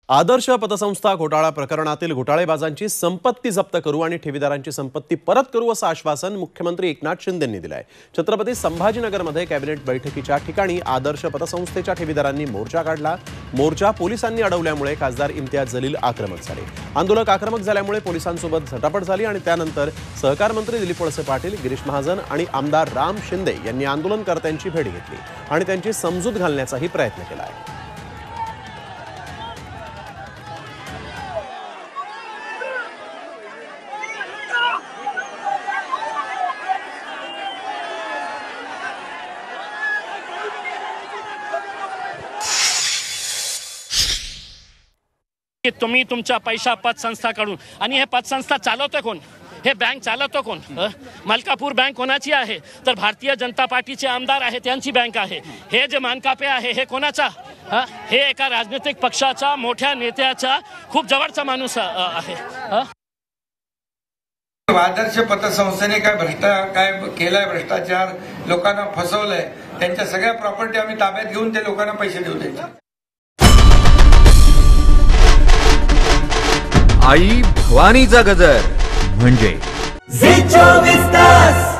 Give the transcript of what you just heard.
आदर्श पतसंस्था घोटाळा प्रकरणातील घोटाळेबाजांची संपत्ती जप्त करू आणि ठेवीदारांची संपत्ती परत करू असं आश्वासन मुख्यमंत्री एकनाथ शिंदेंनी दिलं आहे। छत्रपती संभाजीनगरमध्ये कॅबिनेट बैठकीच्या ठिकाणी आदर्श पतसंस्थेच्या ठेवीदारांनी मोर्चा काढला। मोर्चा पोलिसांनी अडवल्यामुळे खासदार इम्तियाज जलील आक्रमक झाले। आंदोलक आक्रमक झाल्यामुळे पोलिसांसोबत झटापट झाली आणि त्यानंतर सहकार मंत्री दिलीप वळसे पाटील, गिरीश महाजन आणि आमदार राम शिंदे यांनी आंदोलनकर्त्यांची भेट घेतली आणि त्यांची समजूत घालण्याचाही प्रयत्न केला आहे। तुम्ही तुमच्या पैसा पतसंस्था कडून आणि हे पतसंस्था चालवतो कोण? हे बँक चालवतो कोण? मलकापूर बँक कोणाची आहे? तर भारतीय जनता पार्टीचे आमदार आहे त्यांची बँक आहे। हे जे मानकापे आहे हे कोणाचा? हे एका राजनीतिक पक्षाचा मोठ्या नेत्याचा खूप जवळचा माणूस आहे। आदर्श पतसंस्थेने काय केलाय भ्रष्टाचार, लोकांना फसवलंय, त्यांच्या सगळ्या प्रॉपर्टी आम्ही ताब्यात घेऊन ते लोकांना पैसे देऊ द्यायचे। आई भवानीचा गजर म्हणजे झी 24 तास।